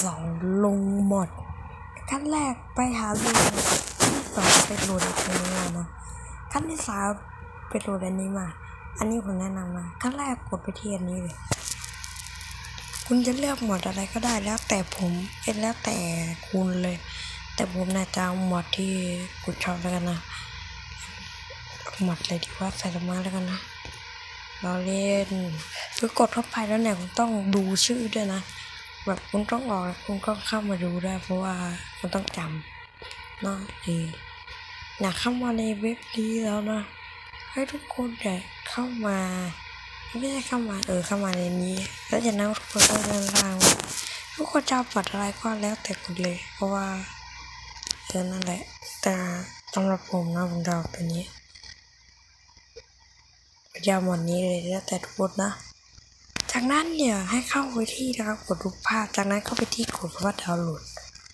2ลงหมดขั้นแรกไปหาดูขั้นที่2ไปโหลดอันนี้มานะขั้นที่3ไปโหลดอันนี้มาอันนี้ผมแนะนำนะขั้นแรกกดไปที่อันนี้เลยคุณจะเลือกหมดอะไรก็ได้แล้วแต่ผมแล้วแต่คุณเลยแต่ผมน่าจะเอาหมดที่คุณชอบแล้วกันนะหมดเลยดีว่าใส่ลงมาแล้วกันนะเราเล่นคือกดเข้าไปแล้วเนี่ยคุณต้องดูชื่อด้วยนะแบบคุณต้องออกคุณก็เข้ามาดูได้เพราะว่าคุณต้องจำเนาะอยากเข้ามาในเว็บนี้แล้วนะให้ทุกคนเนี่ยเข้ามาไม่ใช่เข้ามาเข้ามาในนี้แล้วจากนั้นทุกคนก็เดินทางทุกคนจะปัดอะไรก็แล้วแต่คุณเลยเพราะว่านั่นแหละแต่สำหรับผมนะผมจะเอาตัวนี้ยาวหมดนี้เลยแล้วแต่ทุกคนนะจากนั้นเนี่ยให้เข้าไปที่นะครับกดรูปภาพจากนั้นเข้าไปที่กดคำว่าดาวน์โหลด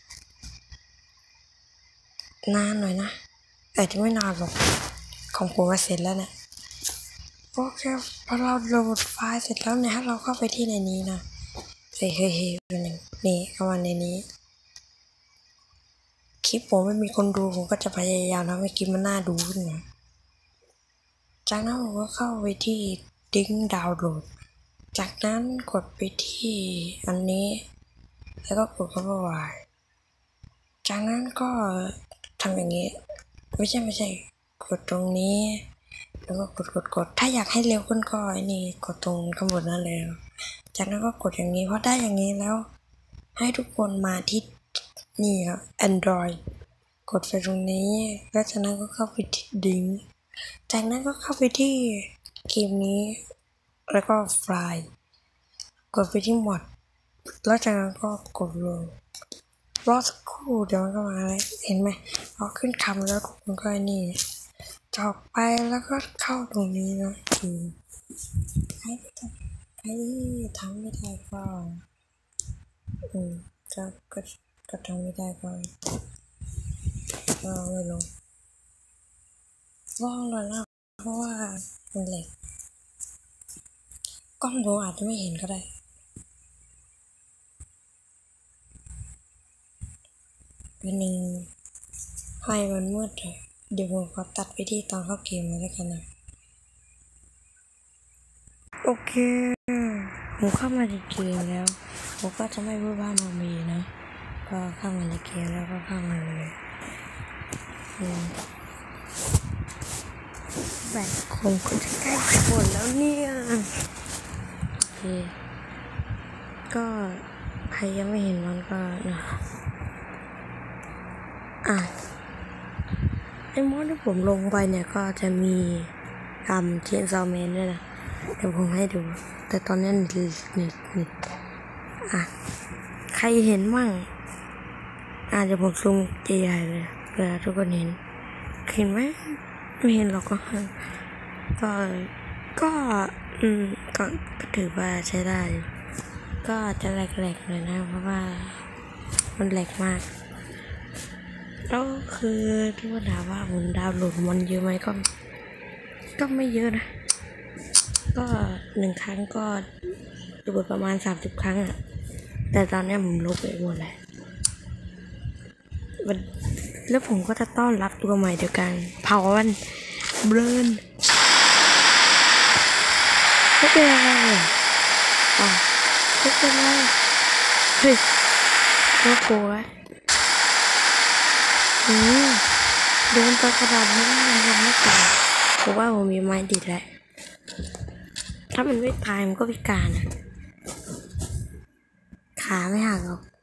นานหน่อยนะแต่ที่ไม่นานหรอกของผมมาเสร็จแล้วเนี่ยโอเคพอเราโหลดไฟล์เสร็จแล้วเนี่ยเราเข้าไปที่ในนี้นะเฮ้หนึ่งนี่เข้ามาในนี้คลิปผมไม่มีคนดูผมก็จะพยายามทำให้คลิปมันน่าดูขึ้นนะจากนั้นผมก็เข้าไปที่ลิงก์ดาวน์โหลดจากนั้นกดไปที่อันนี้แล้วก็กดเข้าไปจากนั้นก็ทำอย่างนี้ไม่ใช่กดตรงนี้แล้วก็กดถ้าอยากให้เร็วขึ้นก็นี่กดตรงข้างบนนั่นเลยจากนั้นก็กดอย่างนี้พอได้อย่างนี้แล้วให้ทุกคนมาที่นี่ครับ Android กดไปตรงนี้แล้วจากนั้นก็เข้าไปที่ลิงก์จากนั้นก็เข้าไปที่เกมนี้แล้วก็ไฟล์กดไปที่หมดแล้วจากนั้นก็กดลงรอสักครู่เดี๋ยวมันก็มาเลยเห็นไหมพอขึ้นคำแล้วคุณก็นี่จบไปแล้วก็เข้าตรงนี้นะใครทำไม่ได้ก็ก็ทำไม่ได้ก็ไม่ลงว่างเลยนะเพราะว่ามันเหล็กกล้องผมอาจจะไม่เห็นก็ได้วันหนึ่งให้มันมืดเลยเดี๋ยวผมขอตัดไปที่ตอนเข้าเกมแล้วกันนะโอเคผมเข้ามาในเกมแล้วผมก็จะไม่พูดว่ามามีนะก็เข้ามาในเกมแล้วก็เข้ามาเลยแบตคงก็จะใกล้หมดแล้วเนี่ยโอเคก็ใครยังไม่เห็นมันก็นะไอ้มอดที่ผมลงไปเนี่ยก็จะมีเทียนซาวแมนด้วยนะเดี๋ยวผมให้ดูแต่ตอนนี้นิดใครเห็นมั่งเดี๋ยวผมซูมใหญ่เลยเพื่อทุกคนเห็นไหมไม่เห็นหรอกก็ถือว่าใช้ได้ก็จะแหลกๆเลยนะเพราะว่ามันแหลกมากแล้วคือที่ว่าถามว่าผมดาวน์โหลดมันเยอะไหมก็ไม่เยอะนะก็1 ครั้งก็โหลดประมาณ30 ครั้งแต่ตอนนี้ผมลบไปหมดแล้วผมก็จะต้อนรับตัวใหม่เดียวกันเผาวันเบิร์นไม่เป็นอะไรไม่เป็นไรเฮ้ยน่ากลัวโดนตัวกระดาษมันยังไม่ตายเพราะว่าผมมีไม้ดิดแล้วถ้ามันไม่ตายมันก็พิการขาไม่หักหรอก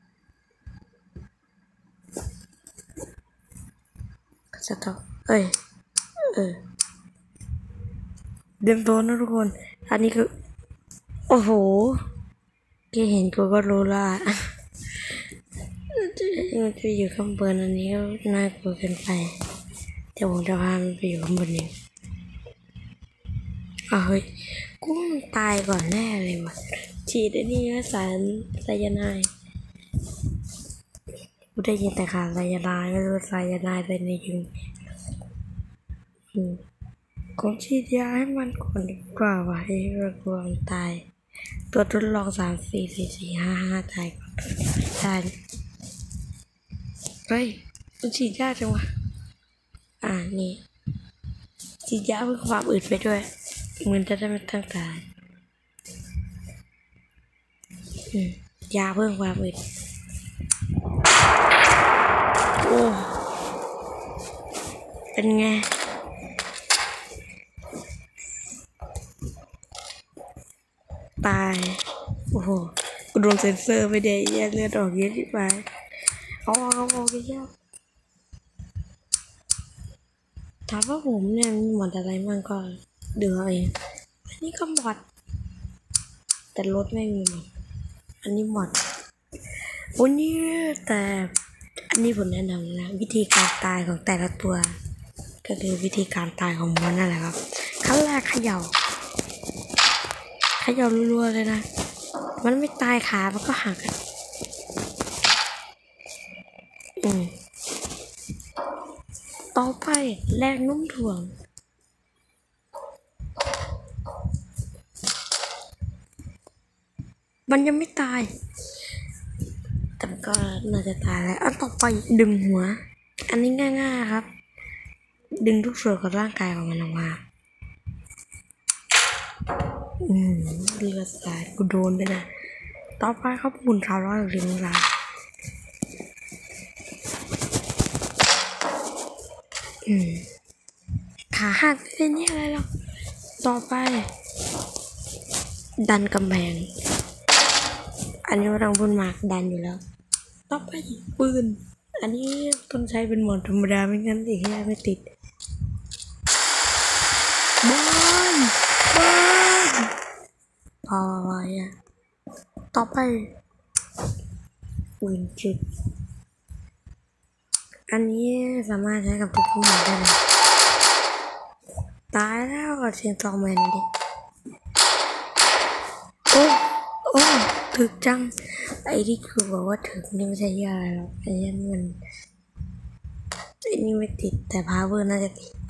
จะต้องเดิมโตนะทุกคนอันนี้คือโอ้โหแค่เห็นก็รู้ละมันจะอยู่ข้างบนอันนี้ก็น่ากลัวเกินไปเดี๋ยวผมจะพามันไปอยู่ข้างบนนี้เฮ้ยกูตายก่อนแน่เลยวะฉีดไอ้นี่ก็สารไซยาไนด์กูได้ยินแต่ข่าวไซยาไนด์ไม่รู้ไซยาไนด์อะไรในยิงผมฉีดยาให้มันก่อนดีกว่าว่ะให้มันกลัวมันตายตัวทดลอง3 4 4 4 5 5ตายก่อนได้เฮ้ยมันฉีดยากจังวะนี่ฉีดยาเพื่อความอึดไปด้วยมันจะได้ไม่ตั้งตายยาเพิ่มความอึดโอ้เป็นไงตายโอ้โหกูโดนเซ็นเซอร์ไปเดี๋ยวแย่เลือดออกเยอะที่ไปเอาเยอะถามว่าผมเนี่ยมีหมดอะไรมั่งก็เดือเองอันนี้ก็หมดแต่รถไม่มีหมดอันนี้หมดโอ้นี่แต่อันนี้ผมแนะนำนะวิธีการตายของแต่ละตัวก็คือวิธีการตายของมันนั่นแหละครับขั้นแรกเขย่ารัวๆเลยนะมันไม่ตายขามันก็หักต่อไปแรงโน้มถ่วงมันยังไม่ตายแต่มันก็น่าจะตายแล้วอันต่อไปดึงหัวอันนี้ง่ายๆครับดึงทุกส่วนของร่างกายของมันออกมาเลือดสาดกูโดนไปนะต่อไปเขาหมุน360องศาขาหักเป็นนี่อะไรหรอกต่อไปดันกำแพงอันนี้เราบนมากดันอยู่แล้วต่อไปปืนอันนี้ต้องใช้เป็นโหมดธรรมดาไม่งั้นอีกไม่ติดบอลพอต่อไปปืนจุดอันนี้สามารถใช้กับทุกผู้หญิงได้เลยตายแล้วก็เสียงซองแมนดิโอ้ถึกจังไอ้ที่คือบอกว่าถึกนี่ไม่ใช่ยาอะไรหรอกไอ้ยันมันไอ้นี่ไม่ติดแต่พาวเวอร์น่าจะติด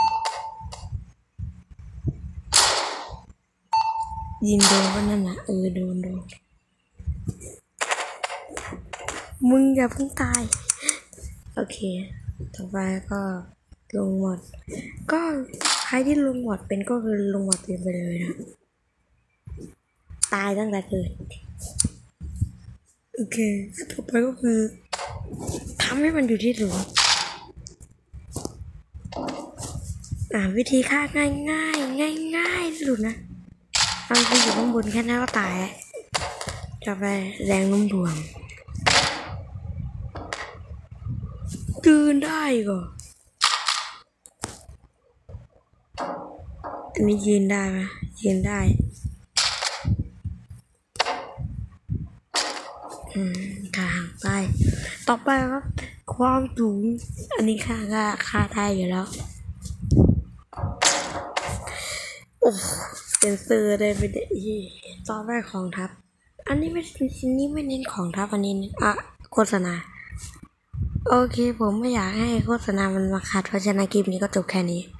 ยิงโดนก็นั่นนะโดนมึงอย่าเพิ่งตายโอเคต่อไปก็ลงหมดก็ใครที่ลงหมดเป็นก็คือลงหมดไปเลยนะตายตั้งแต่เกิดโอเคต่อไปก็คือทำให้มันอยู่ที่สูงวิธีฆ่าง่ายที่สุดนะมันคืออยู่ข้างบนแค่นั้นก็ตายจะไปแรงโน้มถ่วงยืนได้ก็อันนี้ยืนได้ไหมยืนได้ขาห่างไปต่อไปครับความสูงอันนี้ค่าได้อยู่แล้วโอ้เซนเซอร์ได้ไปได้ต่อไปของทัพอันนี้ไม่เน้นของทัพอันนี้โฆษณาโอเคผมไม่อยากให้โฆษณามันมาขัดเพราะฉะนั้นคลิปนี้ก็จบแค่นี้